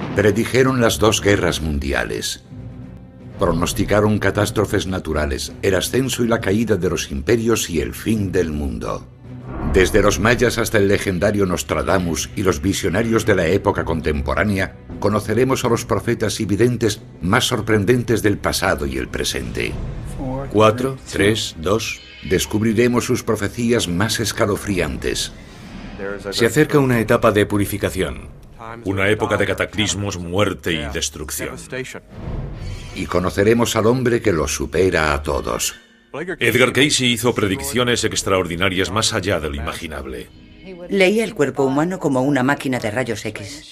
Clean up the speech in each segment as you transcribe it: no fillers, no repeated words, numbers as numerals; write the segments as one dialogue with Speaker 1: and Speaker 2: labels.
Speaker 1: Predijeron las dos guerras mundiales. Pronosticaron catástrofes naturales, el ascenso y la caída de los imperios y el fin del mundo. Desde los mayas hasta el legendario Nostradamus y los visionarios de la época contemporánea, conoceremos a los profetas y videntes más sorprendentes del pasado y el presente.
Speaker 2: 4, 3, 2...
Speaker 1: Descubriremos sus profecías más escalofriantes.
Speaker 2: Se acerca una etapa de purificación.
Speaker 3: Una época de cataclismos, muerte y destrucción.
Speaker 1: Y conoceremos al hombre que los supera a todos.
Speaker 3: Edgar Cayce hizo predicciones extraordinarias más allá de lo imaginable.
Speaker 4: Leía el cuerpo humano como una máquina de rayos X.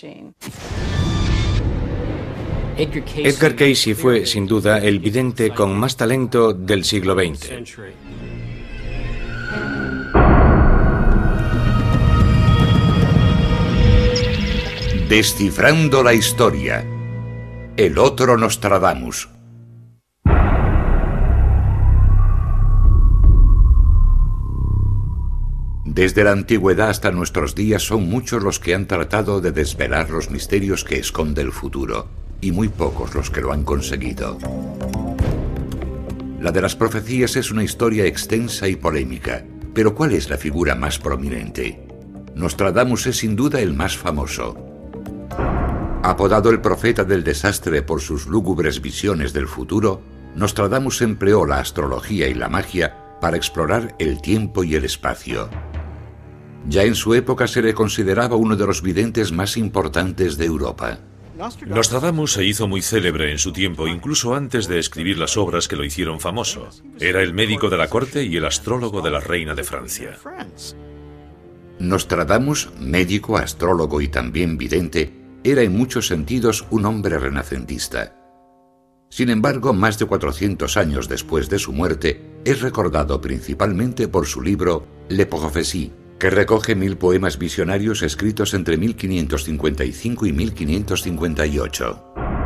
Speaker 2: Edgar Cayce fue, sin duda, el vidente con más talento del siglo XX.
Speaker 1: Descifrando la historia. El otro Nostradamus. Desde la antigüedad hasta nuestros días son muchos los que han tratado de desvelar los misterios que esconde el futuro, y muy pocos los que lo han conseguido. La de las profecías es una historia extensa y polémica, pero ¿cuál es la figura más prominente? Nostradamus es sin duda el más famoso. Apodado el profeta del desastre por sus lúgubres visiones del futuro, Nostradamus empleó la astrología y la magia para explorar el tiempo y el espacio. Ya en su época se le consideraba uno de los videntes más importantes de Europa.
Speaker 3: Nostradamus se hizo muy célebre en su tiempo, incluso antes de escribir las obras que lo hicieron famoso. Era el médico de la corte y el astrólogo de la reina de Francia.
Speaker 1: Nostradamus, médico, astrólogo y también vidente, era en muchos sentidos un hombre renacentista. Sin embargo, más de 400 años después de su muerte, es recordado principalmente por su libro Les Prophéties, que recoge 1000 poemas visionarios escritos entre 1555 y 1558.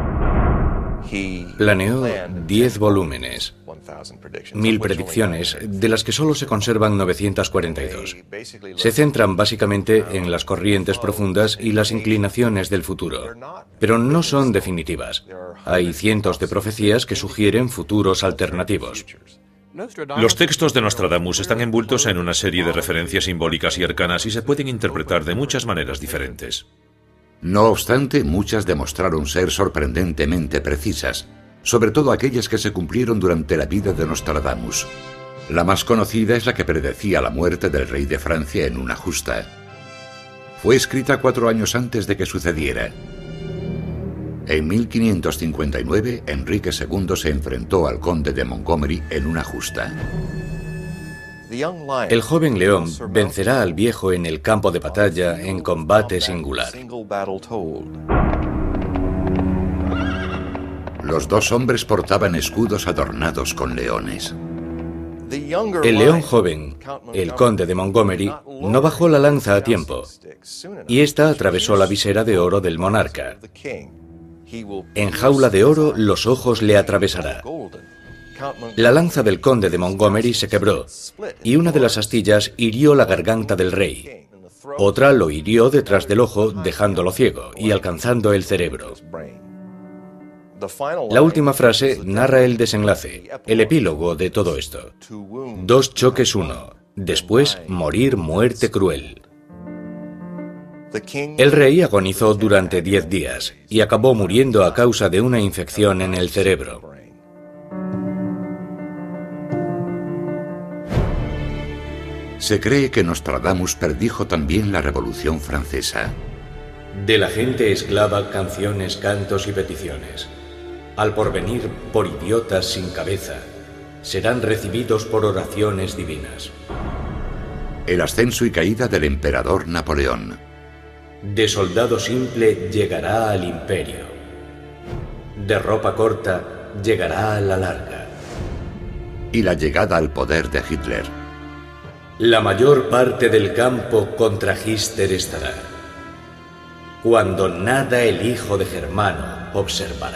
Speaker 2: Planeó 10 volúmenes, 1000 predicciones, de las que solo se conservan 942. Se centran básicamente en las corrientes profundas y las inclinaciones del futuro, pero no son definitivas. Hay cientos de profecías que sugieren futuros alternativos.
Speaker 3: Los textos de Nostradamus están envueltos en una serie de referencias simbólicas y arcanas y se pueden interpretar de muchas maneras diferentes.
Speaker 1: No obstante, muchas demostraron ser sorprendentemente precisas, sobre todo aquellas que se cumplieron durante la vida de Nostradamus. La más conocida es la que predecía la muerte del rey de Francia en una justa. Fue escrita 4 años antes de que sucediera. En 1559, Enrique II se enfrentó al conde de Montgomery en una justa.
Speaker 2: El joven león vencerá al viejo en el campo de batalla en combate singular.
Speaker 1: Los dos hombres portaban escudos adornados con leones.
Speaker 2: El león joven, el conde de Montgomery, no bajó la lanza a tiempo, y ésta atravesó la visera de oro del monarca. En jaula de oro los ojos le atravesará. La lanza del conde de Montgomery se quebró, y una de las astillas hirió la garganta del rey. Otra lo hirió detrás del ojo, dejándolo ciego y alcanzando el cerebro. La última frase narra el desenlace, el epílogo de todo esto. 2 choques 1, después morir muerte cruel. El rey agonizó durante 10 días y acabó muriendo a causa de una infección en el cerebro.
Speaker 1: Se cree que Nostradamus predijo también la Revolución Francesa.
Speaker 2: De la gente esclava canciones, cantos y peticiones. Al porvenir por idiotas sin cabeza, serán recibidos por oraciones divinas.
Speaker 1: El ascenso y caída del emperador Napoleón.
Speaker 2: De soldado simple llegará al imperio. De ropa corta llegará a la larga.
Speaker 1: Y la llegada al poder de Hitler.
Speaker 2: La mayor parte del campo contra Hitler estará, cuando nada el hijo de Germano observará.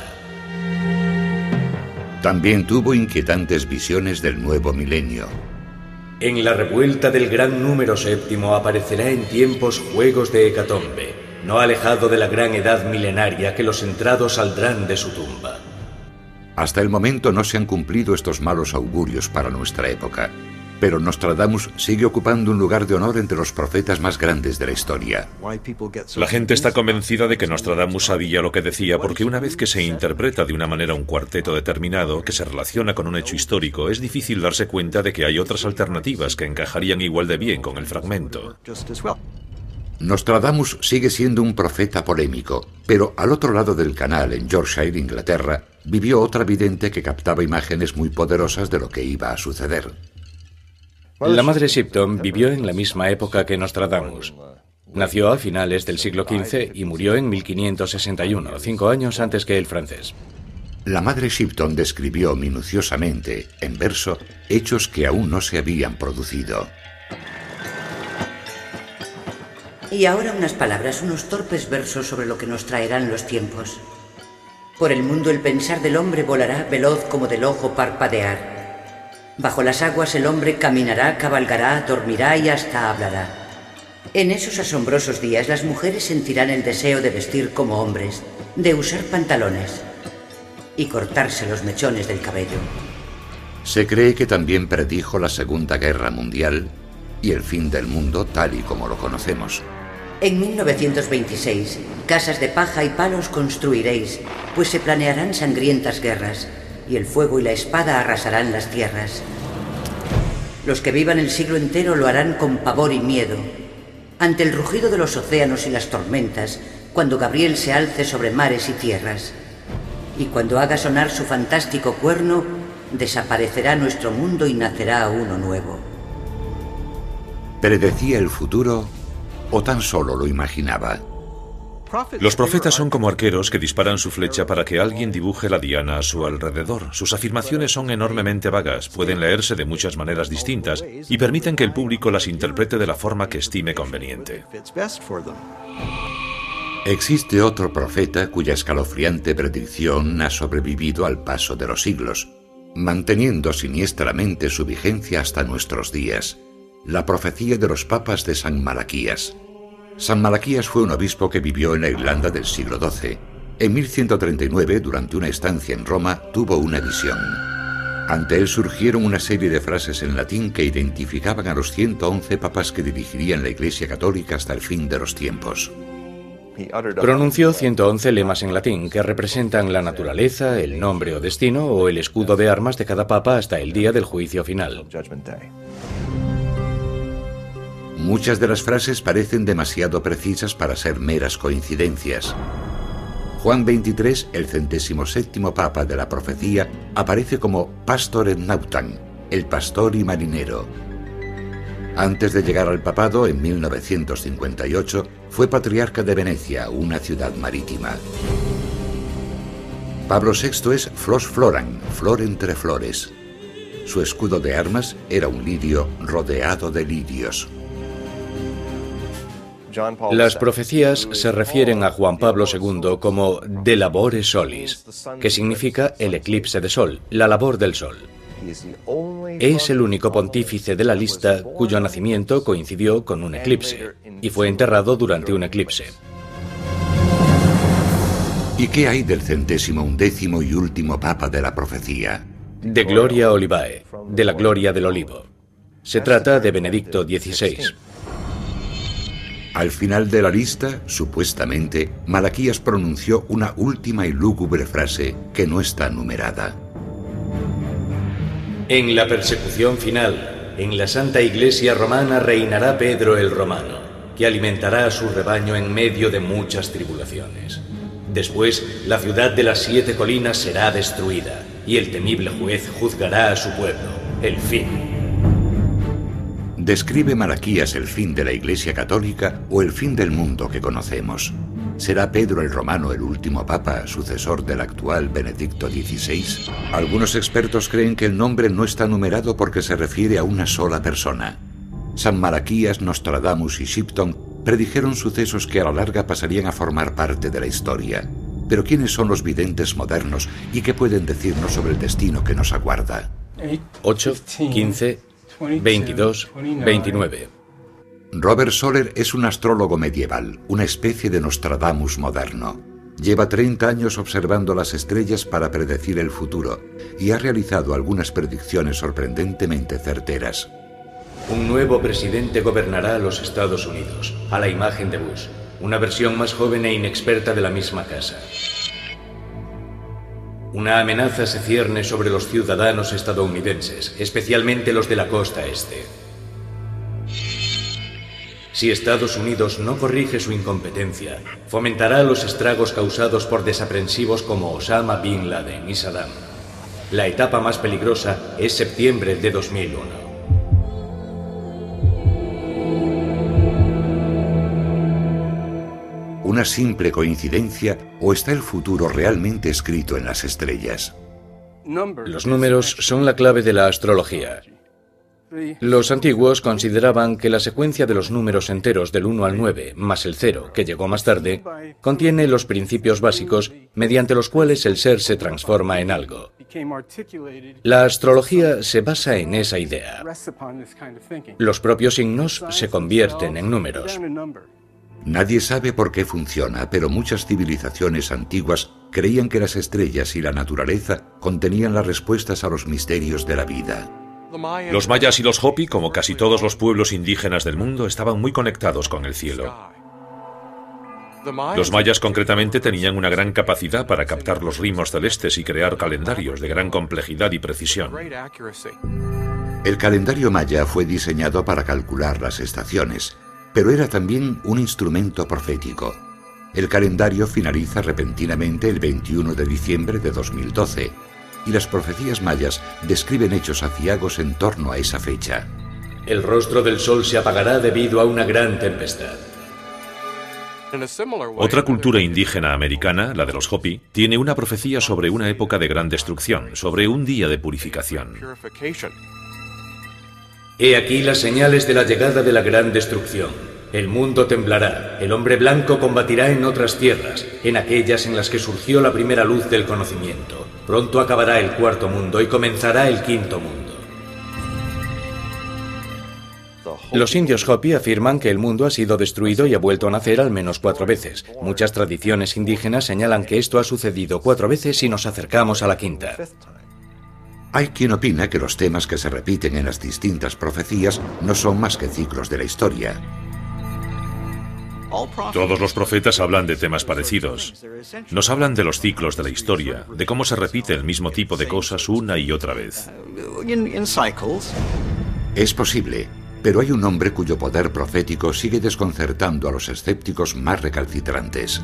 Speaker 1: También tuvo inquietantes visiones del nuevo milenio.
Speaker 2: En la revuelta del gran número séptimo aparecerá en tiempos juegos de hecatombe, no alejado de la gran edad milenaria que los entrados saldrán de su tumba.
Speaker 1: Hasta el momento no se han cumplido estos malos augurios para nuestra época, pero Nostradamus sigue ocupando un lugar de honor entre los profetas más grandes de la historia.
Speaker 3: La gente está convencida de que Nostradamus sabía lo que decía porque una vez que se interpreta de una manera un cuarteto determinado que se relaciona con un hecho histórico, es difícil darse cuenta de que hay otras alternativas que encajarían igual de bien con el fragmento.
Speaker 1: Nostradamus sigue siendo un profeta polémico, pero al otro lado del canal, en Yorkshire, Inglaterra, vivió otra vidente que captaba imágenes muy poderosas de lo que iba a suceder.
Speaker 2: La madre Shipton vivió en la misma época que Nostradamus. Nació a finales del siglo XV y murió en 1561, 5 años antes que el francés.
Speaker 1: La madre Shipton describió minuciosamente, en verso, hechos que aún no se habían producido.
Speaker 4: Y ahora unas palabras, unos torpes versos sobre lo que nos traerán los tiempos. Por el mundo el pensar del hombre volará veloz como del ojo parpadear. Bajo las aguas el hombre caminará, cabalgará, dormirá y hasta hablará. En esos asombrosos días las mujeres sentirán el deseo de vestir como hombres, de usar pantalones y cortarse los mechones del cabello.
Speaker 1: Se cree que también predijo la Segunda Guerra Mundial y el fin del mundo tal y como lo conocemos.
Speaker 4: En 1926, casas de paja y palos construiréis, pues se planearán sangrientas guerras, y el fuego y la espada arrasarán las tierras. Los que vivan el siglo entero lo harán con pavor y miedo, ante el rugido de los océanos y las tormentas, cuando Gabriel se alce sobre mares y tierras. Y cuando haga sonar su fantástico cuerno, desaparecerá nuestro mundo y nacerá uno nuevo.
Speaker 1: ¿Predecía el futuro o tan solo lo imaginaba?
Speaker 3: Los profetas son como arqueros que disparan su flecha para que alguien dibuje la diana a su alrededor. Sus afirmaciones son enormemente vagas, pueden leerse de muchas maneras distintas y permiten que el público las interprete de la forma que estime conveniente.
Speaker 1: Existe otro profeta cuya escalofriante predicción ha sobrevivido al paso de los siglos, manteniendo siniestramente su vigencia hasta nuestros días: la profecía de los papas de San Malaquías. San Malaquías fue un obispo que vivió en la Irlanda del siglo XII. En 1139, durante una estancia en Roma, tuvo una visión. Ante él surgieron una serie de frases en latín que identificaban a los 111 papas que dirigirían la Iglesia Católica hasta el fin de los tiempos.
Speaker 2: Pronunció 111 lemas en latín que representan la naturaleza, el nombre o destino o el escudo de armas de cada papa hasta el día del juicio final.
Speaker 1: Muchas de las frases parecen demasiado precisas para ser meras coincidencias. Juan XXIII, el 107º papa de la profecía, aparece como Pastor et Nautan, el pastor y marinero. Antes de llegar al papado, en 1958, fue patriarca de Venecia, una ciudad marítima. Pablo VI es Flos Floran, flor entre flores. Su escudo de armas era un lirio rodeado de lirios.
Speaker 2: Las profecías se refieren a Juan Pablo II como de labore solis, que significa el eclipse de sol, la labor del sol. Es el único pontífice de la lista cuyo nacimiento coincidió con un eclipse y fue enterrado durante un eclipse.
Speaker 1: ¿Y qué hay del 111º y último papa de la profecía?
Speaker 2: De Gloria Olivae, de la gloria del olivo. Se trata de Benedicto XVI.
Speaker 1: Al final de la lista, supuestamente, Malaquías pronunció una última y lúgubre frase que no está numerada.
Speaker 2: En la persecución final, en la Santa Iglesia Romana reinará Pedro el Romano, que alimentará a su rebaño en medio de muchas tribulaciones. Después, la ciudad de las 7 colinas será destruida, y el temible juez juzgará a su pueblo. El fin.
Speaker 1: ¿Describe Malaquías el fin de la Iglesia Católica o el fin del mundo que conocemos? ¿Será Pedro el Romano el último papa, sucesor del actual Benedicto XVI? Algunos expertos creen que el nombre no está numerado porque se refiere a una sola persona. San Malaquías, Nostradamus y Shipton predijeron sucesos que a la larga pasarían a formar parte de la historia. Pero ¿quiénes son los videntes modernos y qué pueden decirnos sobre el destino que nos aguarda?
Speaker 2: 8, 15, 22, 29.
Speaker 1: Robert Soler es un astrólogo medieval, una especie de Nostradamus moderno. Lleva 30 años observando las estrellas para predecir el futuro y ha realizado algunas predicciones sorprendentemente certeras.
Speaker 2: Un nuevo presidente gobernará a los Estados Unidos, a la imagen de Bush, una versión más joven e inexperta de la misma casa. Una amenaza se cierne sobre los ciudadanos estadounidenses, especialmente los de la costa este. Si Estados Unidos no corrige su incompetencia, fomentará los estragos causados por desaprensivos como Osama Bin Laden y Saddam. La etapa más peligrosa es septiembre de 2001.
Speaker 1: ¿Una simple coincidencia o está el futuro realmente escrito en las estrellas?
Speaker 2: Los números son la clave de la astrología. Los antiguos consideraban que la secuencia de los números enteros del 1 al 9, más el 0, que llegó más tarde, contiene los principios básicos mediante los cuales el ser se transforma en algo. La astrología se basa en esa idea. Los propios signos se convierten en números.
Speaker 1: Nadie sabe por qué funciona, pero muchas civilizaciones antiguas creían que las estrellas y la naturaleza contenían las respuestas a los misterios de la vida.
Speaker 3: Los mayas y los Hopi, como casi todos los pueblos indígenas del mundo, estaban muy conectados con el cielo. Los mayas concretamente tenían una gran capacidad para captar los ritmos celestes y crear calendarios de gran complejidad y precisión.
Speaker 1: El calendario maya fue diseñado para calcular las estaciones, pero era también un instrumento profético. El calendario finaliza repentinamente el 21 de diciembre de 2012, y las profecías mayas describen hechos aciagos en torno a esa fecha.
Speaker 2: El rostro del sol se apagará debido a una gran tempestad.
Speaker 3: Otra cultura indígena americana, la de los Hopi, tiene una profecía sobre una época de gran destrucción, sobre un día de purificación.
Speaker 2: He aquí las señales de la llegada de la gran destrucción. El mundo temblará, el hombre blanco combatirá en otras tierras, en aquellas en las que surgió la primera luz del conocimiento. Pronto acabará el cuarto mundo y comenzará el quinto mundo. Los indios Hopi afirman que el mundo ha sido destruido y ha vuelto a nacer al menos 4 veces. Muchas tradiciones indígenas señalan que esto ha sucedido 4 veces y nos acercamos a la quinta.
Speaker 1: Hay quien opina que los temas que se repiten en las distintas profecías no son más que ciclos de la historia.
Speaker 3: Todos los profetas hablan de temas parecidos. Nos hablan de los ciclos de la historia, de cómo se repite el mismo tipo de cosas una y otra vez.
Speaker 1: Es posible, pero hay un hombre cuyo poder profético sigue desconcertando a los escépticos más recalcitrantes.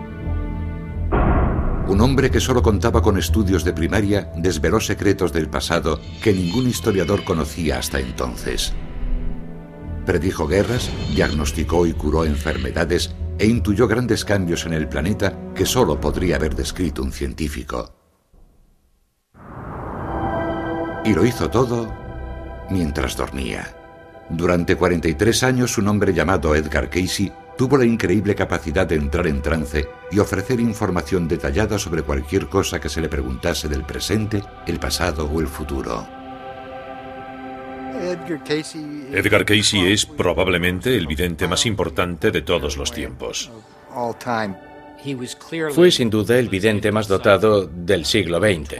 Speaker 1: Un hombre que solo contaba con estudios de primaria desveló secretos del pasado que ningún historiador conocía hasta entonces. Predijo guerras, diagnosticó y curó enfermedades e intuyó grandes cambios en el planeta que solo podría haber descrito un científico. Y lo hizo todo mientras dormía. Durante 43 años, un hombre llamado Edgar Cayce tuvo la increíble capacidad de entrar en trance y ofrecer información detallada sobre cualquier cosa que se le preguntase del presente, el pasado o el futuro.
Speaker 3: Edgar Cayce es probablemente el vidente más importante de todos los tiempos.
Speaker 2: Fue sin duda el vidente más dotado del siglo XX.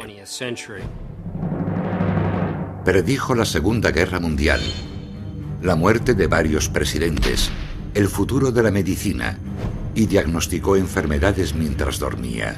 Speaker 1: Predijo la Segunda Guerra Mundial, la muerte de varios presidentes, el futuro de la medicina y diagnosticó enfermedades mientras dormía.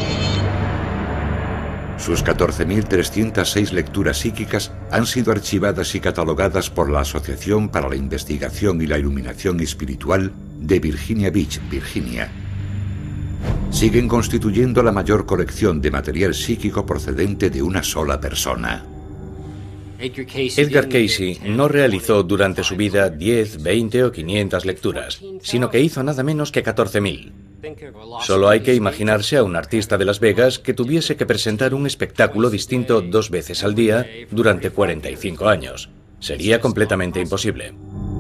Speaker 1: Sus 14.306 lecturas psíquicas han sido archivadas y catalogadas por la Asociación para la Investigación y la Iluminación Espiritual de Virginia Beach, Virginia. Siguen constituyendo la mayor colección de material psíquico procedente de una sola persona.
Speaker 2: Edgar Cayce no realizó durante su vida 10, 20 o 500 lecturas, sino que hizo nada menos que 14.000. Solo hay que imaginarse a un artista de Las Vegas que tuviese que presentar un espectáculo distinto 2 veces al día durante 45 años. Sería completamente imposible.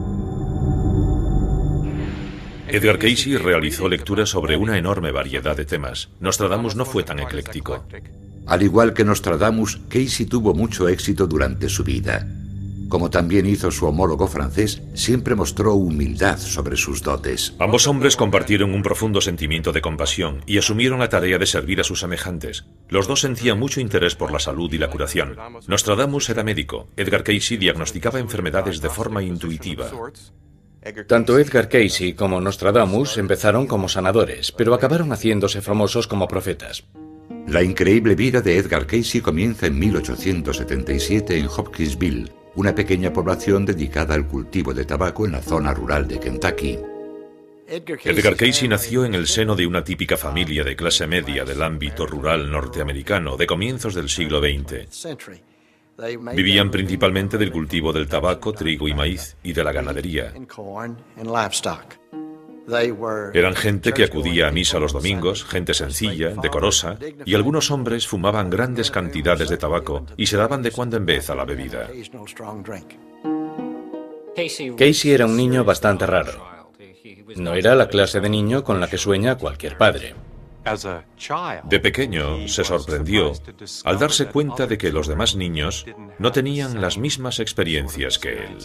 Speaker 3: Edgar Cayce realizó lecturas sobre una enorme variedad de temas. Nostradamus no fue tan ecléctico.
Speaker 1: Al igual que Nostradamus, Cayce tuvo mucho éxito durante su vida. Como también hizo su homólogo francés, siempre mostró humildad sobre sus dotes.
Speaker 3: Ambos hombres compartieron un profundo sentimiento de compasión y asumieron la tarea de servir a sus semejantes. Los dos sentían mucho interés por la salud y la curación. Nostradamus era médico. Edgar Cayce diagnosticaba enfermedades de forma intuitiva.
Speaker 2: Tanto Edgar Cayce como Nostradamus empezaron como sanadores, pero acabaron haciéndose famosos como profetas.
Speaker 1: La increíble vida de Edgar Cayce comienza en 1877 en Hopkinsville, una pequeña población dedicada al cultivo de tabaco en la zona rural de Kentucky.
Speaker 3: Edgar Cayce nació en el seno de una típica familia de clase media del ámbito rural norteamericano de comienzos del siglo XX. Vivían principalmente del cultivo del tabaco, trigo y maíz y de la ganadería. Eran gente que acudía a misa los domingos, gente sencilla, decorosa, y algunos hombres fumaban grandes cantidades de tabaco y se daban de cuando en vez a la bebida.
Speaker 2: Cayce era un niño bastante raro. No era la clase de niño con la que sueña cualquier padre.
Speaker 3: De pequeño se sorprendió al darse cuenta de que los demás niños no tenían las mismas experiencias que él.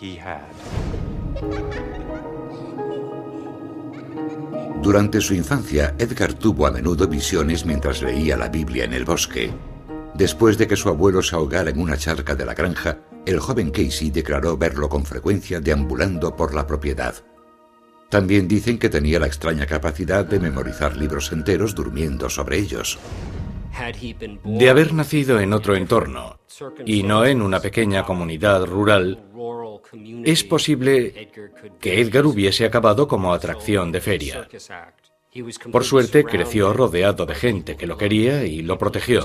Speaker 1: Durante su infancia, Edgar tuvo a menudo visiones mientras leía la Biblia en el bosque. Después de que su abuelo se ahogara en una charca de la granja, el joven Cayce declaró verlo con frecuencia deambulando por la propiedad. También dicen que tenía la extraña capacidad de memorizar libros enteros durmiendo sobre ellos.
Speaker 2: De haber nacido en otro entorno, y no en una pequeña comunidad rural, es posible que Edgar hubiese acabado como atracción de feria. Por suerte, creció rodeado de gente que lo quería y lo protegió.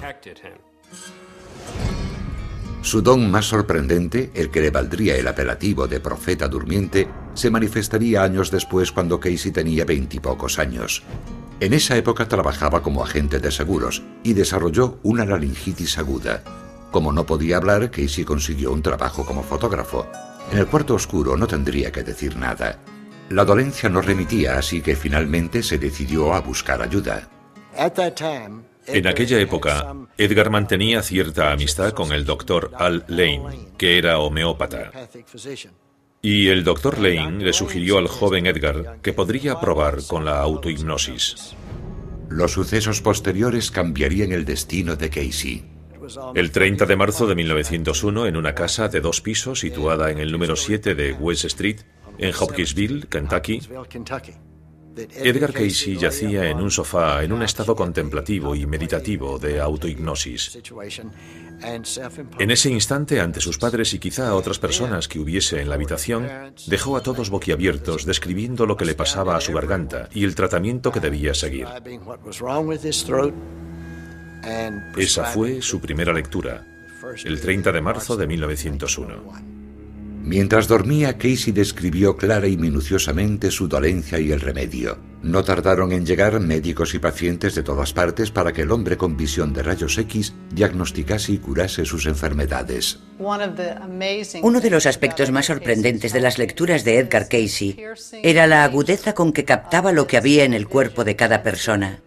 Speaker 1: Su don más sorprendente, el que le valdría el apelativo de profeta durmiente, se manifestaría años después cuando Cayce tenía 20 y pocos años. En esa época trabajaba como agente de seguros y desarrolló una laringitis aguda. Como no podía hablar, Cayce consiguió un trabajo como fotógrafo. En el cuarto oscuro no tendría que decir nada. La dolencia no remitía, así que finalmente se decidió a buscar ayuda.
Speaker 3: En aquella época, Edgar mantenía cierta amistad con el Dr. Al Lane, que era homeópata. Y el Dr. Lane le sugirió al joven Edgar que podría probar con la autohipnosis.
Speaker 1: Los sucesos posteriores cambiarían el destino de Cayce.
Speaker 3: El 30 de marzo de 1901, en una casa de 2 pisos situada en el número 7 de West Street, en Hopkinsville, Kentucky, Edgar Cayce yacía en un sofá en un estado contemplativo y meditativo de autohipnosis. En ese instante, ante sus padres y quizá a otras personas que hubiese en la habitación, dejó a todos boquiabiertos describiendo lo que le pasaba a su garganta y el tratamiento que debía seguir. Esa fue su primera lectura, el 30 de marzo de 1901.
Speaker 1: Mientras dormía, Cayce describió clara y minuciosamente su dolencia y el remedio. No tardaron en llegar médicos y pacientes de todas partes para que el hombre con visión de rayos X diagnosticase y curase sus enfermedades.
Speaker 4: Uno de los aspectos más sorprendentes de las lecturas de Edgar Cayce era la agudeza con que captaba lo que había en el cuerpo de cada persona.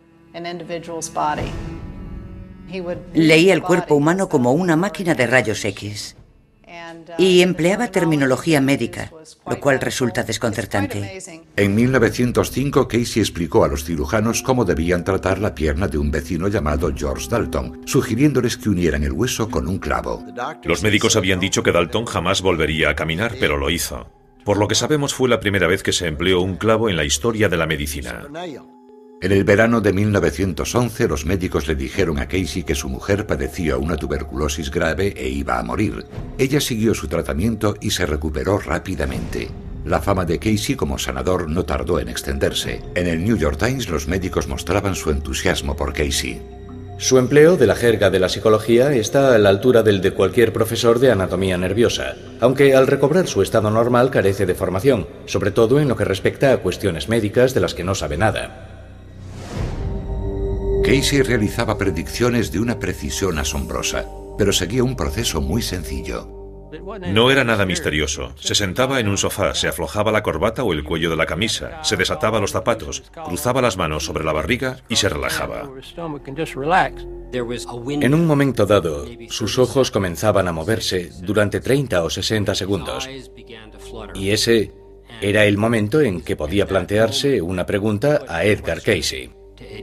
Speaker 4: Leía el cuerpo humano como una máquina de rayos X. Y empleaba terminología médica, lo cual resulta desconcertante.
Speaker 1: En 1905, Cayce explicó a los cirujanos cómo debían tratar la pierna de un vecino llamado George Dalton, sugiriéndoles que unieran el hueso con un clavo.
Speaker 3: Los médicos habían dicho que Dalton jamás volvería a caminar, pero lo hizo. Por lo que sabemos, fue la primera vez que se empleó un clavo en la historia de la medicina.
Speaker 1: En el verano de 1911, los médicos le dijeron a Cayce que su mujer padecía una tuberculosis grave e iba a morir. Ella siguió su tratamiento y se recuperó rápidamente. La fama de Cayce como sanador no tardó en extenderse. En el New York Times, los médicos mostraban su entusiasmo por Cayce.
Speaker 2: Su empleo de la jerga de la psicología está a la altura del de cualquier profesor de anatomía nerviosa, aunque al recobrar su estado normal carece de formación, sobre todo en lo que respecta a cuestiones médicas de las que no sabe nada.
Speaker 1: Cayce realizaba predicciones de una precisión asombrosa, pero seguía un proceso muy sencillo.
Speaker 3: No era nada misterioso. Se sentaba en un sofá, se aflojaba la corbata o el cuello de la camisa, se desataba los zapatos, cruzaba las manos sobre la barriga y se relajaba.
Speaker 2: En un momento dado, sus ojos comenzaban a moverse durante 30 o 60 segundos. Y ese era el momento en que podía plantearse una pregunta a Edgar Cayce.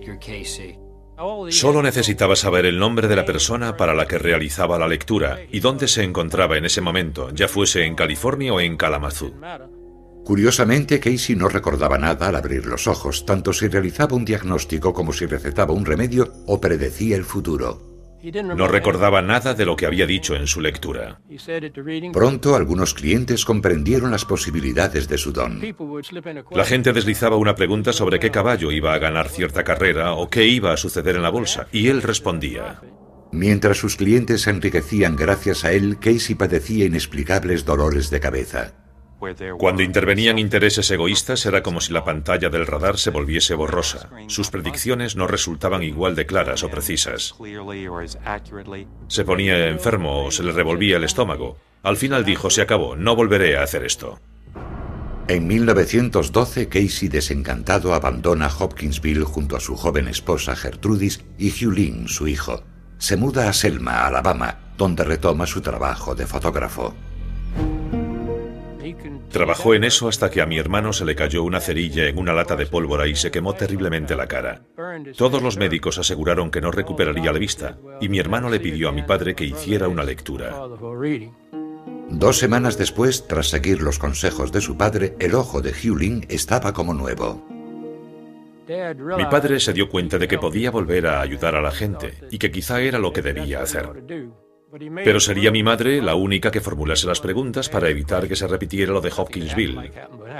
Speaker 3: Solo necesitaba saber el nombre de la persona para la que realizaba la lectura y dónde se encontraba en ese momento, ya fuese en California o en Kalamazoo.
Speaker 1: Curiosamente, Cayce no recordaba nada al abrir los ojos, tanto si realizaba un diagnóstico como si recetaba un remedio o predecía el futuro.
Speaker 3: No recordaba nada de lo que había dicho en su lectura.
Speaker 1: Pronto, algunos clientes comprendieron las posibilidades de su don.
Speaker 3: La gente deslizaba una pregunta sobre qué caballo iba a ganar cierta carrera o qué iba a suceder en la bolsa, y él respondía.
Speaker 1: Mientras sus clientes se enriquecían gracias a él, Cayce padecía inexplicables dolores de cabeza.
Speaker 3: Cuando intervenían intereses egoístas era como si la pantalla del radar se volviese borrosa. Sus predicciones no resultaban igual de claras o precisas. Se ponía enfermo o se le revolvía el estómago. Al final dijo, se acabó, no volveré a hacer esto.
Speaker 1: En 1912, Cayce, desencantado, abandona Hopkinsville junto a su joven esposa Gertrudis y Hugh Lynn, su hijo. Se muda a Selma, Alabama, donde retoma su trabajo de fotógrafo.
Speaker 3: Trabajó en eso hasta que a mi hermano se le cayó una cerilla en una lata de pólvora y se quemó terriblemente la cara. Todos los médicos aseguraron que no recuperaría la vista, y mi hermano le pidió a mi padre que hiciera una lectura.
Speaker 1: 2 semanas después, tras seguir los consejos de su padre, el ojo de Hugh Lynn estaba como nuevo.
Speaker 3: Mi padre se dio cuenta de que podía volver a ayudar a la gente, y que quizá era lo que debía hacer. Pero sería mi madre la única que formulase las preguntas para evitar que se repitiera lo de Hopkinsville.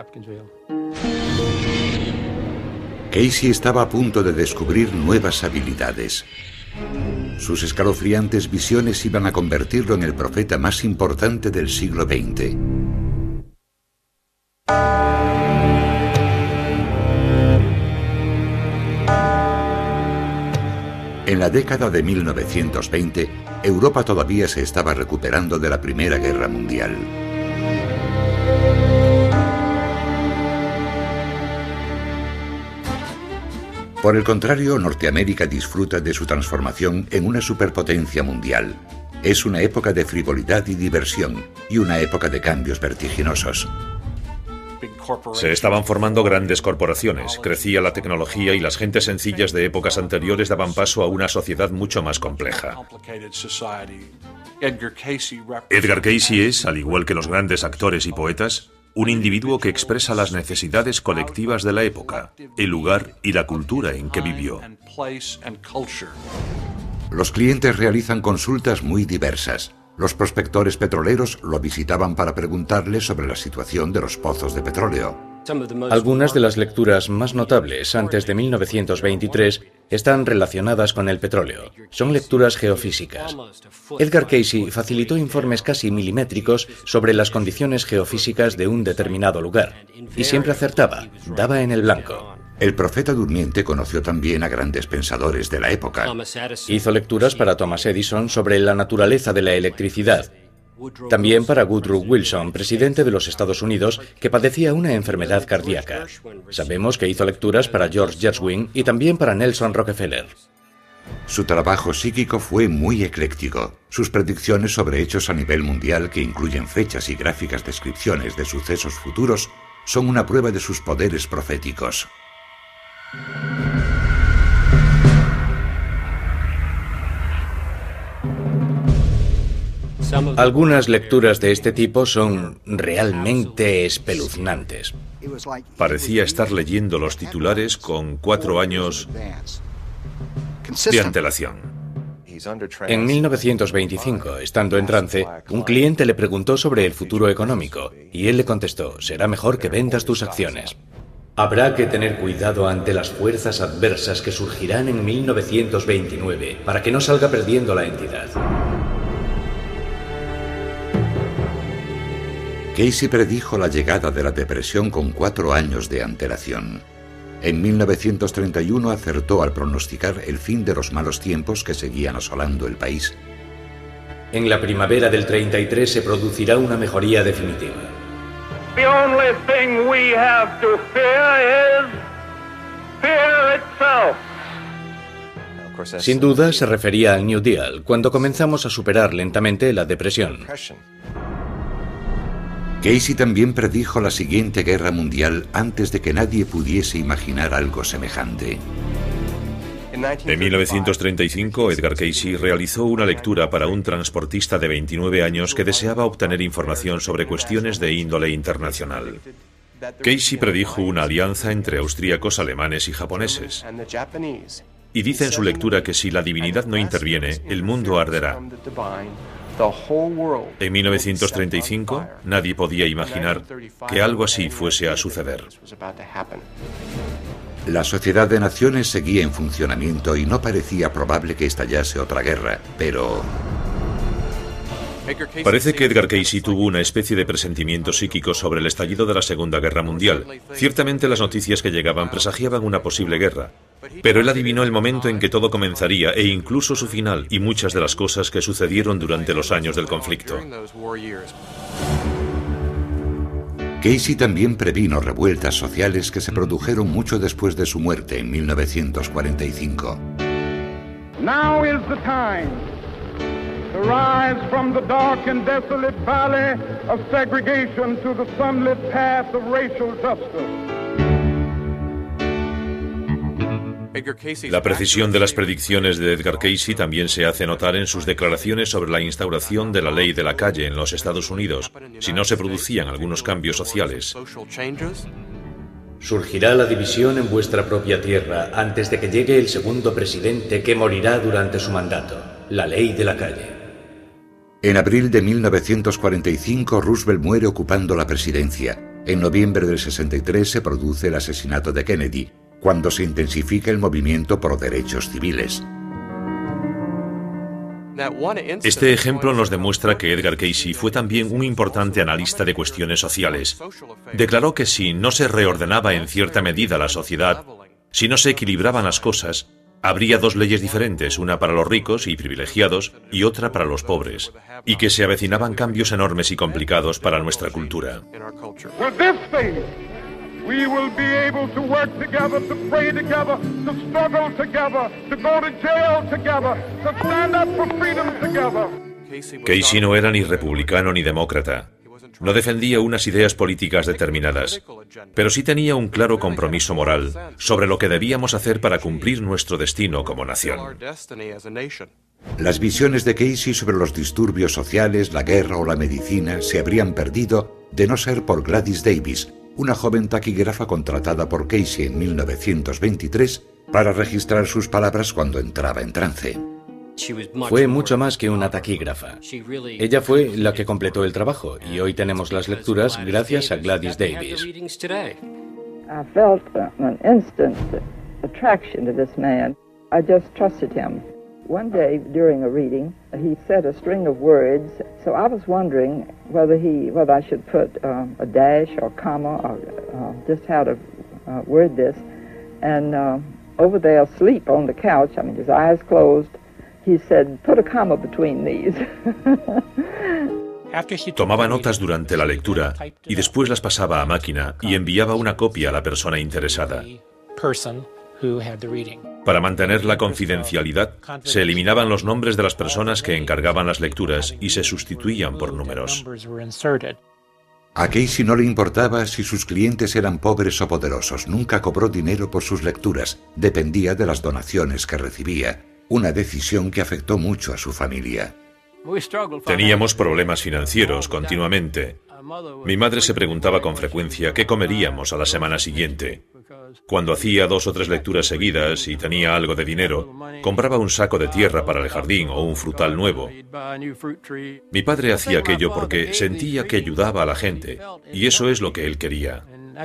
Speaker 1: Cayce estaba a punto de descubrir nuevas habilidades. Sus escalofriantes visiones iban a convertirlo en el profeta más importante del siglo XX. En la década de 1920, Europa todavía se estaba recuperando de la Primera Guerra Mundial. Por el contrario, Norteamérica disfruta de su transformación en una superpotencia mundial. Es una época de frivolidad y diversión, y una época de cambios vertiginosos.
Speaker 3: Se estaban formando grandes corporaciones, crecía la tecnología y las gentes sencillas de épocas anteriores daban paso a una sociedad mucho más compleja. Edgar Cayce es, al igual que los grandes actores y poetas, un individuo que expresa las necesidades colectivas de la época, el lugar y la cultura en que vivió.
Speaker 1: Los clientes realizan consultas muy diversas. Los prospectores petroleros lo visitaban para preguntarle sobre la situación de los pozos de petróleo.
Speaker 2: Algunas de las lecturas más notables antes de 1923 están relacionadas con el petróleo. Son lecturas geofísicas. Edgar Cayce facilitó informes casi milimétricos sobre las condiciones geofísicas de un determinado lugar. Y siempre acertaba, daba en el blanco.
Speaker 1: El profeta durmiente conoció también a grandes pensadores de la época.
Speaker 2: Hizo lecturas para Thomas Edison sobre la naturaleza de la electricidad. También para Woodrow Wilson, presidente de los Estados Unidos, que padecía una enfermedad cardíaca. Sabemos que hizo lecturas para George Gershwin y también para Nelson Rockefeller.
Speaker 1: Su trabajo psíquico fue muy ecléctico. Sus predicciones sobre hechos a nivel mundial, que incluyen fechas y gráficas descripciones de sucesos futuros, son una prueba de sus poderes proféticos.
Speaker 2: Algunas lecturas de este tipo son realmente espeluznantes.
Speaker 3: Parecía estar leyendo los titulares con 4 años de antelación.
Speaker 2: En 1925, estando en trance, un cliente le preguntó sobre el futuro económico y él le contestó: será mejor que vendas tus acciones. Habrá que tener cuidado ante las fuerzas adversas que surgirán en 1929 para que no salga perdiendo la entidad.
Speaker 1: Cayce predijo la llegada de la depresión con 4 años de antelación. En 1931 acertó al pronosticar el fin de los malos tiempos que seguían asolando el país.
Speaker 2: En la primavera del 33 se producirá una mejoría definitiva.
Speaker 5: The only thing we have to fear is fear itself.
Speaker 2: Sin duda se refería al New Deal, cuando comenzamos a superar lentamente la depresión.
Speaker 1: Casey también predijo la siguiente guerra mundial antes de que nadie pudiese imaginar algo semejante.
Speaker 3: En 1935, Edgar Casey realizó una lectura para un transportista de 29 años que deseaba obtener información sobre cuestiones de índole internacional. Casey predijo una alianza entre austríacos, alemanes y japoneses. Y dice en su lectura que si la divinidad no interviene, el mundo arderá. En 1935, nadie podía imaginar que algo así fuese a suceder.
Speaker 1: La Sociedad de Naciones seguía en funcionamiento y no parecía probable que estallase otra guerra, pero...
Speaker 3: Parece que Edgar Casey tuvo una especie de presentimiento psíquico sobre el estallido de la Segunda Guerra Mundial. Ciertamente las noticias que llegaban presagiaban una posible guerra, pero él adivinó el momento en que todo comenzaría e incluso su final y muchas de las cosas que sucedieron durante los años del conflicto.
Speaker 1: Casey también previno revueltas sociales que se produjeron mucho después de su muerte en 1945.
Speaker 5: Now is the time to rise from the dark and desolate valley of segregation to the sunlit path of racial justice.
Speaker 3: La precisión de las predicciones de Edgar Casey también se hace notar en sus declaraciones sobre la instauración de la ley de la calle en los Estados Unidos, si no se producían algunos cambios sociales.
Speaker 2: Surgirá la división en vuestra propia tierra antes de que llegue el segundo presidente que morirá durante su mandato, la ley de la calle.
Speaker 1: En abril de 1945, Roosevelt muere ocupando la presidencia. En noviembre del 63 se produce el asesinato de Kennedy, cuando se intensifica el movimiento por derechos civiles.
Speaker 3: Este ejemplo nos demuestra que Edgar Casey fue también un importante analista de cuestiones sociales. Declaró que si no se reordenaba en cierta medida la sociedad, si no se equilibraban las cosas, habría dos leyes diferentes, una para los ricos y privilegiados y otra para los pobres, y que se avecinaban cambios enormes y complicados para nuestra cultura.
Speaker 5: We will be able to work together, to pray together, to struggle together, to go to jail together, to stand up for freedom together.
Speaker 3: Casey no era ni republicano ni demócrata. No defendía unas ideas políticas determinadas, pero sí tenía un claro compromiso moral sobre lo que debíamos hacer para cumplir nuestro destino como nación.
Speaker 1: Las visiones de Casey sobre los disturbios sociales, la guerra o la medicina se habrían perdido de no ser por Gladys Davis, una joven taquígrafa contratada por Casey en 1923 para registrar sus palabras cuando entraba en trance.
Speaker 2: Fue mucho más que una taquígrafa. Ella fue la que completó el trabajo y hoy tenemos las lecturas gracias a Gladys Davis.
Speaker 6: I felt an instant attraction to this man. I just trusted him. One day during a reading, he said a string of words, so I was wondering whether I should put a dash or comma or just how to word this. And over there asleep on the couch, I mean his eyes closed, he said, put a comma between these.
Speaker 3: Tomaba notas durante la lectura y después las pasaba a máquina y enviaba una copia a la persona interesada. Para mantener la confidencialidad, se eliminaban los nombres de las personas que encargaban las lecturas y se sustituían por números.
Speaker 1: A Casey no le importaba si sus clientes eran pobres o poderosos. Nunca cobró dinero por sus lecturas. Dependía de las donaciones que recibía. Una decisión que afectó mucho a su familia.
Speaker 3: Teníamos problemas financieros continuamente. Mi madre se preguntaba con frecuencia qué comeríamos a la semana siguiente. Cuando hacía 2 o 3 lecturas seguidas y tenía algo de dinero, compraba un saco de tierra para el jardín o un frutal nuevo. Mi padre hacía aquello porque sentía que ayudaba a la gente, y eso es lo que él quería.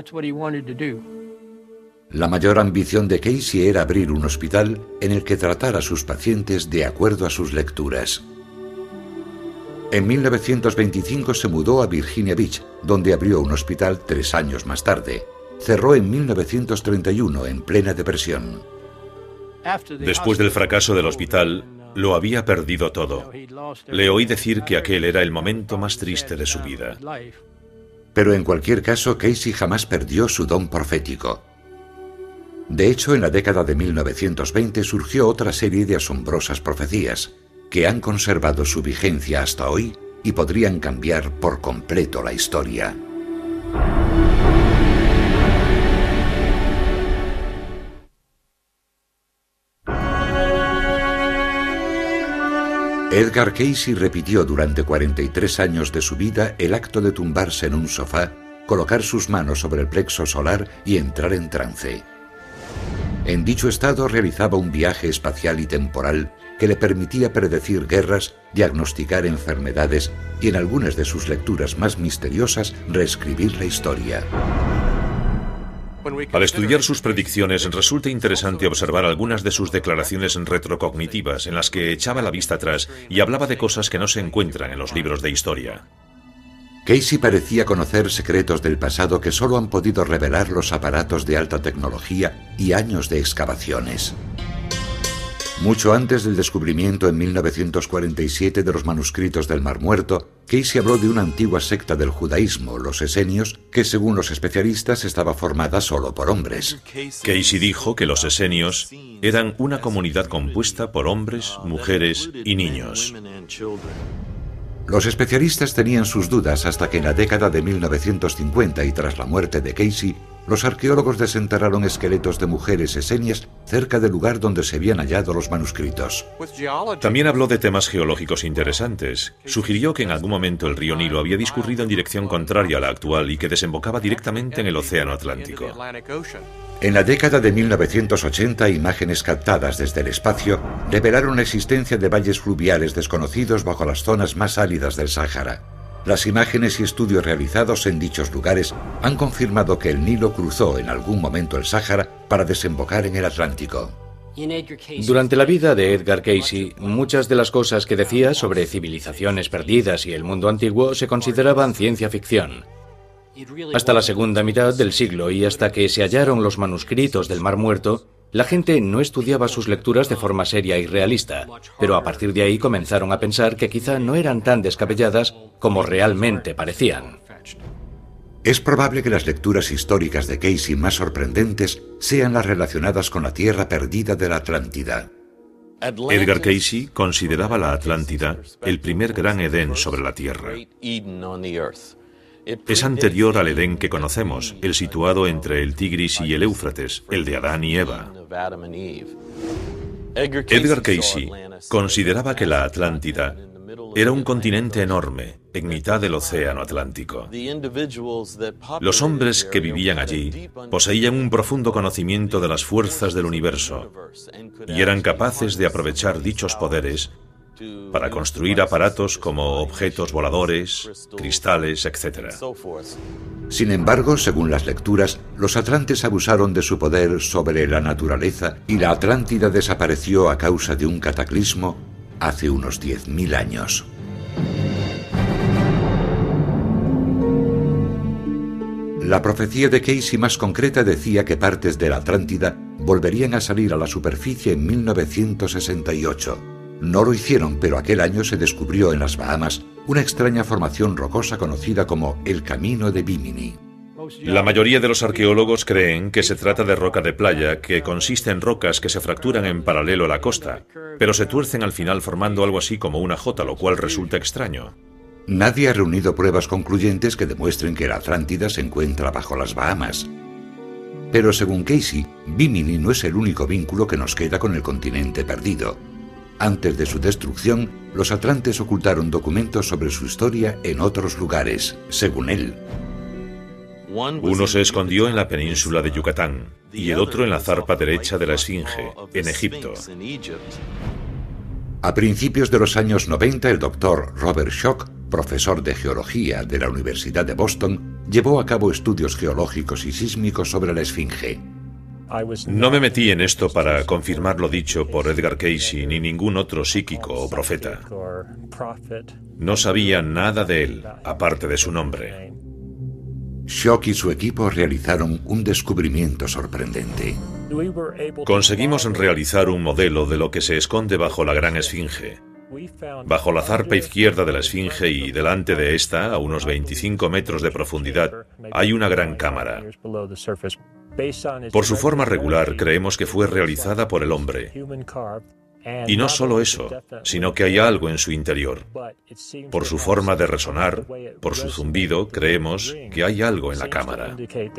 Speaker 1: La mayor ambición de Casey era abrir un hospital en el que tratara a sus pacientes de acuerdo a sus lecturas. En 1925 se mudó a Virginia Beach, donde abrió un hospital 3 años más tarde. Cerró en 1931, en plena depresión.
Speaker 3: Después del fracaso del hospital, Lo había perdido todo. Le oí decir que aquel era el momento más triste de su vida.
Speaker 1: Pero en cualquier caso, Casey jamás perdió su don profético. De hecho, en la década de 1920 surgió otra serie de asombrosas profecías que han conservado su vigencia hasta hoy y podrían cambiar por completo la historia. Edgar Cayce repitió durante 43 años de su vida el acto de tumbarse en un sofá, colocar sus manos sobre el plexo solar y entrar en trance. En dicho estado realizaba un viaje espacial y temporal que le permitía predecir guerras, diagnosticar enfermedades y en algunas de sus lecturas más misteriosas reescribir la historia.
Speaker 3: Al estudiar sus predicciones, resulta interesante observar algunas de sus declaraciones retrocognitivas en las que echaba la vista atrás y hablaba de cosas que no se encuentran en los libros de historia.
Speaker 1: Cayce parecía conocer secretos del pasado que solo han podido revelar los aparatos de alta tecnología y años de excavaciones. Mucho antes del descubrimiento en 1947 de los manuscritos del Mar Muerto, Cayce habló de una antigua secta del judaísmo, los esenios, que según los especialistas estaba formada solo por hombres.
Speaker 3: Cayce dijo que los esenios eran una comunidad compuesta por hombres, mujeres y niños.
Speaker 1: Los especialistas tenían sus dudas hasta que en la década de 1950 y tras la muerte de Cayce, los arqueólogos desenterraron esqueletos de mujeres esenias cerca del lugar donde se habían hallado los manuscritos.
Speaker 3: También habló de temas geológicos interesantes. Sugirió que en algún momento el río Nilo había discurrido en dirección contraria a la actual y que desembocaba directamente en el Océano Atlántico.
Speaker 1: En la década de 1980, imágenes captadas desde el espacio revelaron la existencia de valles fluviales desconocidos bajo las zonas más áridas del Sáhara. Las imágenes y estudios realizados en dichos lugares han confirmado que el Nilo cruzó en algún momento el Sáhara para desembocar en el Atlántico.
Speaker 2: Durante la vida de Edgar Cayce, muchas de las cosas que decía sobre civilizaciones perdidas y el mundo antiguo se consideraban ciencia ficción. Hasta la segunda mitad del siglo y hasta que se hallaron los manuscritos del Mar Muerto, la gente no estudiaba sus lecturas de forma seria y realista, pero a partir de ahí comenzaron a pensar que quizá no eran tan descabelladas como realmente parecían.
Speaker 1: Es probable que las lecturas históricas de Cayce más sorprendentes sean las relacionadas con la tierra perdida de la Atlántida.
Speaker 3: Edgar Cayce consideraba la Atlántida el primer gran Edén sobre la tierra. Es anterior al Edén que conocemos, el situado entre el Tigris y el Éufrates, el de Adán y Eva. Edgar Cayce consideraba que la Atlántida era un continente enorme, en mitad del Océano Atlántico. Los hombres que vivían allí poseían un profundo conocimiento de las fuerzas del universo y eran capaces de aprovechar dichos poderes para construir aparatos como objetos voladores, cristales, etc.
Speaker 1: Sin embargo, según las lecturas, los atlantes abusaron de su poder sobre la naturaleza y la Atlántida desapareció a causa de un cataclismo hace unos 10.000 años. La profecía de Cayce más concreta decía que partes de la Atlántida volverían a salir a la superficie en 1968. No lo hicieron, pero aquel año se descubrió en las Bahamas una extraña formación rocosa conocida como el Camino de Bimini.
Speaker 3: La mayoría de los arqueólogos creen que se trata de roca de playa, que consiste en rocas que se fracturan en paralelo a la costa, pero se tuercen al final formando algo así como una jota, lo cual resulta extraño.
Speaker 1: Nadie ha reunido pruebas concluyentes que demuestren que la Atlántida se encuentra bajo las Bahamas. Pero según Cayce, Bimini no es el único vínculo que nos queda con el continente perdido. Antes de su destrucción, los atlantes ocultaron documentos sobre su historia en otros lugares, según él.
Speaker 3: Uno se escondió en la península de Yucatán y el otro en la zarpa derecha de la Esfinge, en Egipto.
Speaker 1: A principios de los años 90, el doctor Robert Schoch, profesor de geología de la Universidad de Boston, llevó a cabo estudios geológicos y sísmicos sobre la Esfinge.
Speaker 3: No me metí en esto para confirmar lo dicho por Edgar Cayce ni ningún otro psíquico o profeta. No sabía nada de él, aparte de su nombre.
Speaker 1: Schoch y su equipo realizaron un descubrimiento sorprendente.
Speaker 3: Conseguimos realizar un modelo de lo que se esconde bajo la gran esfinge. Bajo la zarpa izquierda de la esfinge y delante de esta, a unos 25 metros de profundidad, hay una gran cámara. Por su forma regular, creemos que fue realizada por el hombre. Y no solo eso, sino que hay algo en su interior. Por su forma de resonar, por su zumbido, creemos que hay algo en la cámara.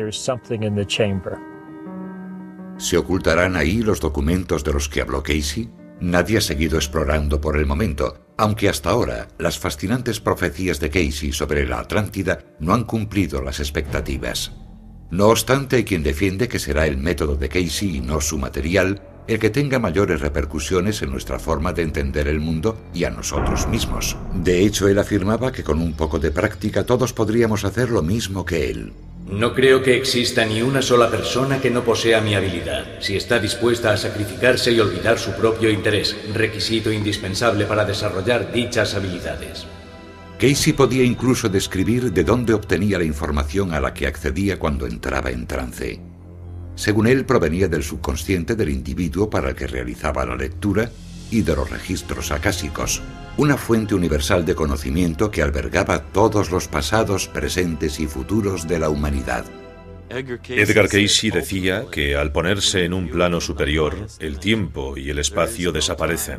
Speaker 1: ¿Se ocultarán ahí los documentos de los que habló Casey? Nadie ha seguido explorando por el momento, aunque hasta ahora las fascinantes profecías de Casey sobre la Atlántida no han cumplido las expectativas. No obstante, hay quien defiende que será el método de Casey y no su material el que tenga mayores repercusiones en nuestra forma de entender el mundo y a nosotros mismos. De hecho, él afirmaba que con un poco de práctica todos podríamos hacer lo mismo que él.
Speaker 2: No creo que exista ni una sola persona que no posea mi habilidad, si está dispuesta a sacrificarse y olvidar su propio interés, requisito indispensable para desarrollar dichas habilidades.
Speaker 1: Casey podía incluso describir de dónde obtenía la información a la que accedía cuando entraba en trance. Según él, provenía del subconsciente del individuo para el que realizaba la lectura y de los registros acásicos, una fuente universal de conocimiento que albergaba todos los pasados, presentes y futuros de la humanidad.
Speaker 3: Edgar Casey decía que al ponerse en un plano superior, el tiempo y el espacio desaparecen.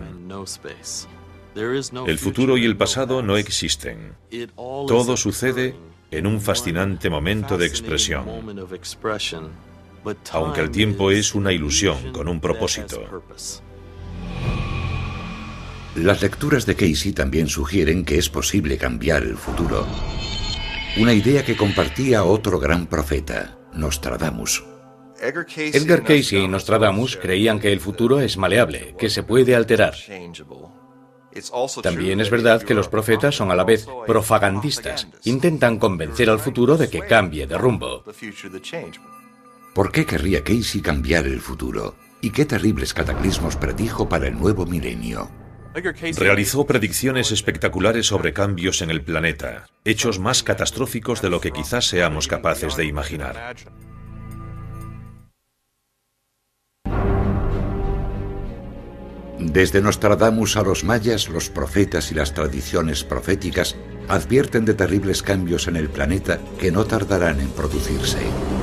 Speaker 3: El futuro y el pasado no existen. Todo sucede en un fascinante momento de expresión. Aunque el tiempo es una ilusión con un propósito.
Speaker 1: Las lecturas de Casey también sugieren que es posible cambiar el futuro. Una idea que compartía otro gran profeta, Nostradamus.
Speaker 2: Edgar Casey y Nostradamus creían que el futuro es maleable, que se puede alterar. También es verdad que los profetas son a la vez propagandistas. Intentan convencer al futuro de que cambie de rumbo.
Speaker 1: ¿Por qué querría Casey cambiar el futuro? ¿Y qué terribles cataclismos predijo para el nuevo milenio?
Speaker 3: Realizó predicciones espectaculares sobre cambios en el planeta, hechos más catastróficos de lo que quizás seamos capaces de imaginar.
Speaker 1: Desde Nostradamus a los mayas, los profetas y las tradiciones proféticas advierten de terribles cambios en el planeta que no tardarán en producirse.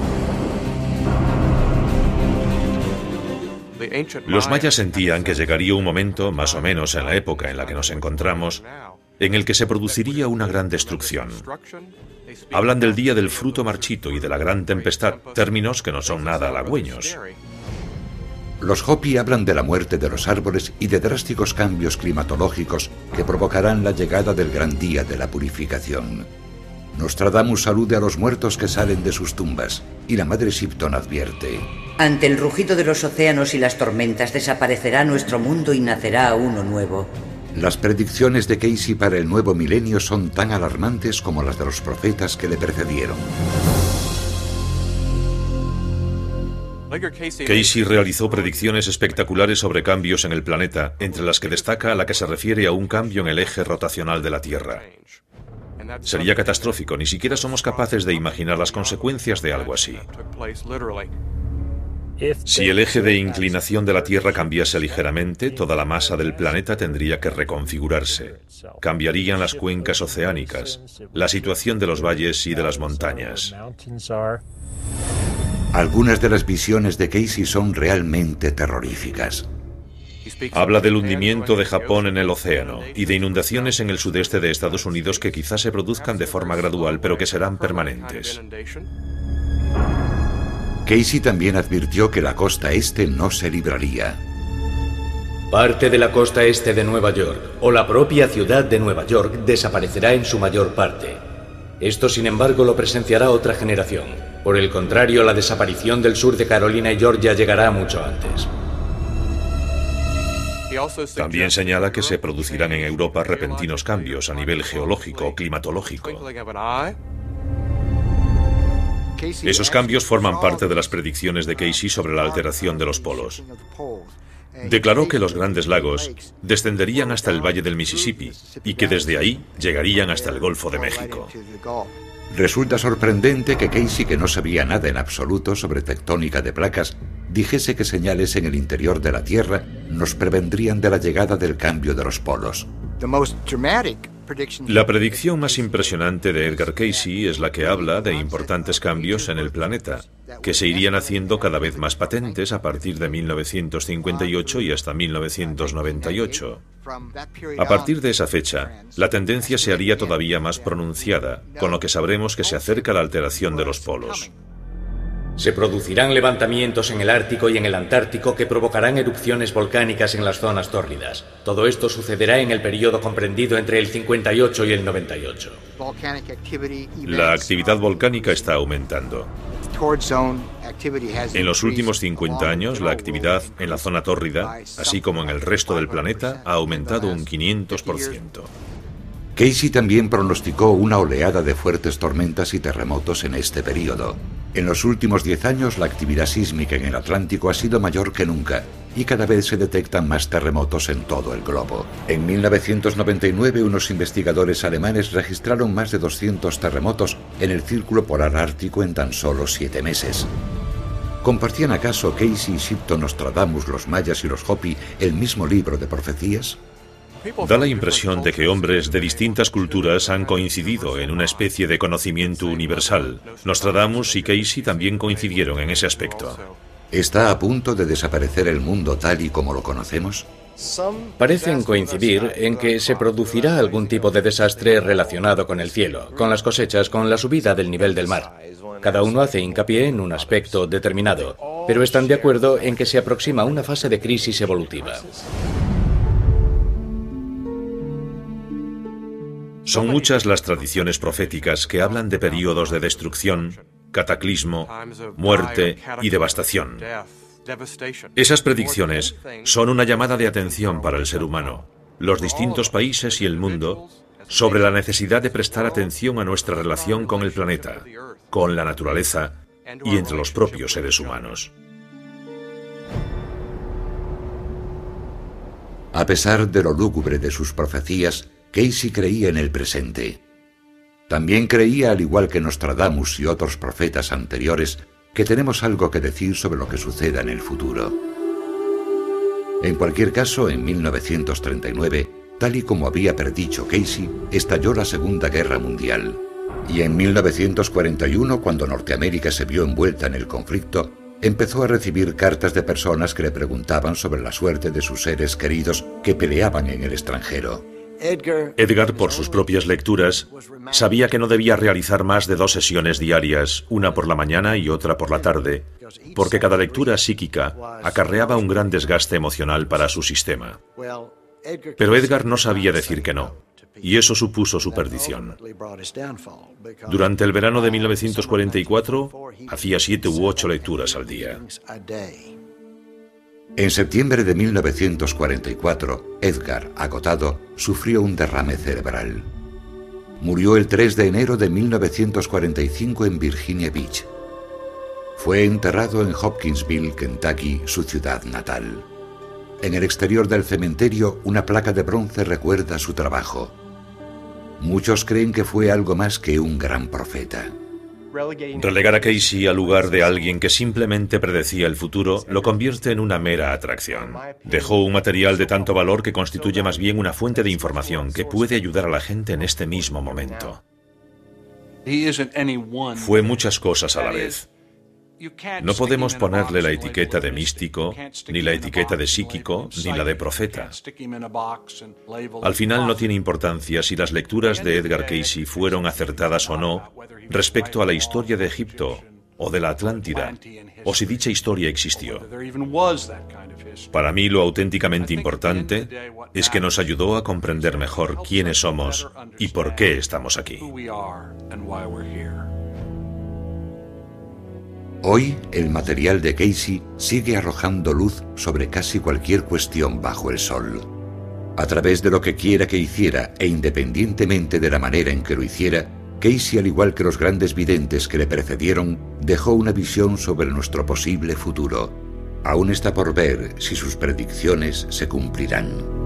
Speaker 3: Los mayas sentían que llegaría un momento, más o menos en la época en la que nos encontramos, en el que se produciría una gran destrucción. Hablan del día del fruto marchito y de la gran tempestad, términos que no son nada halagüeños.
Speaker 1: Los Hopi hablan de la muerte de los árboles y de drásticos cambios climatológicos que provocarán la llegada del gran día de la purificación. Nostradamus alude a los muertos que salen de sus tumbas, y la madre Shipton advierte:
Speaker 4: ante el rugido de los océanos y las tormentas desaparecerá nuestro mundo y nacerá uno nuevo.
Speaker 1: Las predicciones de Casey para el nuevo milenio son tan alarmantes como las de los profetas que le precedieron.
Speaker 3: Casey realizó predicciones espectaculares sobre cambios en el planeta, entre las que destaca la que se refiere a un cambio en el eje rotacional de la Tierra. Sería catastrófico, ni siquiera somos capaces de imaginar las consecuencias de algo así. Si el eje de inclinación de la Tierra cambiase ligeramente, toda la masa del planeta tendría que reconfigurarse. Cambiarían las cuencas oceánicas, la situación de los valles y de las montañas.
Speaker 1: Algunas de las visiones de Casey son realmente terroríficas.
Speaker 3: Habla del hundimiento de Japón en el océano y de inundaciones en el sudeste de Estados Unidos que quizás se produzcan de forma gradual, pero que serán permanentes.
Speaker 1: Casey también advirtió que la costa este no se libraría.
Speaker 2: Parte de la costa este de Nueva York, o la propia ciudad de Nueva York, desaparecerá en su mayor parte. Esto, sin embargo, lo presenciará otra generación. Por el contrario, la desaparición del sur de Carolina y Georgia llegará mucho antes.
Speaker 3: También señala que se producirán en Europa repentinos cambios a nivel geológico o climatológico. Esos cambios forman parte de las predicciones de Casey sobre la alteración de los polos. Declaró que los grandes lagos descenderían hasta el valle del Mississippi y que desde ahí llegarían hasta el Golfo de México.
Speaker 1: Resulta sorprendente que Casey, que no sabía nada en absoluto sobre tectónica de placas, dijese que señales en el interior de la Tierra nos prevendrían de la llegada del cambio de los polos.
Speaker 3: La predicción más impresionante de Edgar Casey es la que habla de importantes cambios en el planeta, que se irían haciendo cada vez más patentes a partir de 1958 y hasta 1998. A partir de esa fecha, la tendencia se haría todavía más pronunciada, con lo que sabremos que se acerca la alteración de los polos.
Speaker 2: Se producirán levantamientos en el Ártico y en el Antártico que provocarán erupciones volcánicas en las zonas tórridas. Todo esto sucederá en el periodo comprendido entre el 58 y el 98.
Speaker 3: La actividad volcánica está aumentando. En los últimos 50 años, la actividad en la zona tórrida, así como en el resto del planeta, ha aumentado un 500%.
Speaker 1: Casey también pronosticó una oleada de fuertes tormentas y terremotos en este periodo. En los últimos 10 años, la actividad sísmica en el Atlántico ha sido mayor que nunca y cada vez se detectan más terremotos en todo el globo. En 1999, unos investigadores alemanes registraron más de 200 terremotos en el Círculo Polar Ártico en tan solo 7 meses. ¿Compartían acaso Casey, Shipton, Nostradamus, los mayas y los Hopi el mismo libro de profecías?
Speaker 3: Da la impresión de que hombres de distintas culturas han coincidido en una especie de conocimiento universal. Nostradamus y Casey también coincidieron en ese aspecto.
Speaker 1: ¿Está a punto de desaparecer el mundo tal y como lo conocemos?
Speaker 2: Parecen coincidir en que se producirá algún tipo de desastre relacionado con el cielo, con las cosechas, con la subida del nivel del mar. Cada uno hace hincapié en un aspecto determinado, pero están de acuerdo en que se aproxima una fase de crisis evolutiva.
Speaker 3: Son muchas las tradiciones proféticas que hablan de períodos de destrucción, cataclismo, muerte y devastación. Esas predicciones son una llamada de atención para el ser humano, los distintos países y el mundo, sobre la necesidad de prestar atención a nuestra relación con el planeta, con la naturaleza y entre los propios seres humanos.
Speaker 1: A pesar de lo lúgubre de sus profecías, Casey creía en el presente. También creía, al igual que Nostradamus y otros profetas anteriores, que tenemos algo que decir sobre lo que suceda en el futuro. En cualquier caso, en 1939, tal y como había predicho Casey, estalló la Segunda Guerra Mundial. Y en 1941, cuando Norteamérica se vio envuelta en el conflicto, empezó a recibir cartas de personas que le preguntaban sobre la suerte de sus seres queridos que peleaban en el extranjero.
Speaker 3: Edgar, por sus propias lecturas, sabía que no debía realizar más de 2 sesiones diarias, una por la mañana y otra por la tarde, porque cada lectura psíquica acarreaba un gran desgaste emocional para su sistema. Pero Edgar no sabía decir que no, y eso supuso su perdición. Durante el verano de 1944, hacía 7 u 8 lecturas al día.
Speaker 1: En septiembre de 1944, Edgar, agotado, sufrió un derrame cerebral. Murió el 3 de enero de 1945 en Virginia Beach. Fue enterrado en Hopkinsville, Kentucky, su ciudad natal. En el exterior del cementerio, una placa de bronce recuerda su trabajo. Muchos creen que fue algo más que un gran profeta.
Speaker 3: Relegar a Casey al lugar de alguien que simplemente predecía el futuro lo convierte en una mera atracción. Dejó un material de tanto valor que constituye más bien una fuente de información que puede ayudar a la gente en este mismo momento. Fue muchas cosas a la vez. No podemos ponerle la etiqueta de místico, ni la etiqueta de psíquico, ni la de profeta. Al final no tiene importancia si las lecturas de Edgar Casey fueron acertadas o no respecto a la historia de Egipto o de la Atlántida, o si dicha historia existió. Para mí lo auténticamente importante es que nos ayudó a comprender mejor quiénes somos y por qué estamos aquí.
Speaker 1: Hoy, el material de Casey sigue arrojando luz sobre casi cualquier cuestión bajo el sol. A través de lo que quiera que hiciera e independientemente de la manera en que lo hiciera, Casey, al igual que los grandes videntes que le precedieron, dejó una visión sobre nuestro posible futuro. Aún está por ver si sus predicciones se cumplirán.